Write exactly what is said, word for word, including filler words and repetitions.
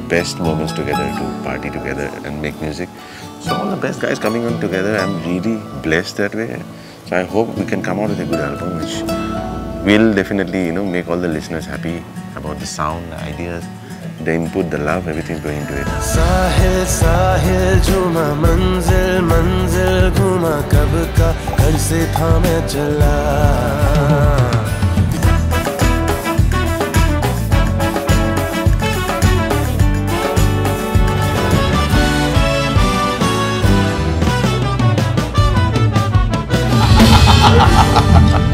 best moments together, to party together and make music. So all the best guys coming on together. I'm really blessed that way. So I hope we can come out with a good album, which will definitely, you know, make all the listeners happy about the sound, the ideas, the input, the love, everything's going into it. Sahil, sahil, jhuma, manzil, manzil, ghuma, kab ka ghar se tha main chala. Ha ha ha ha ha!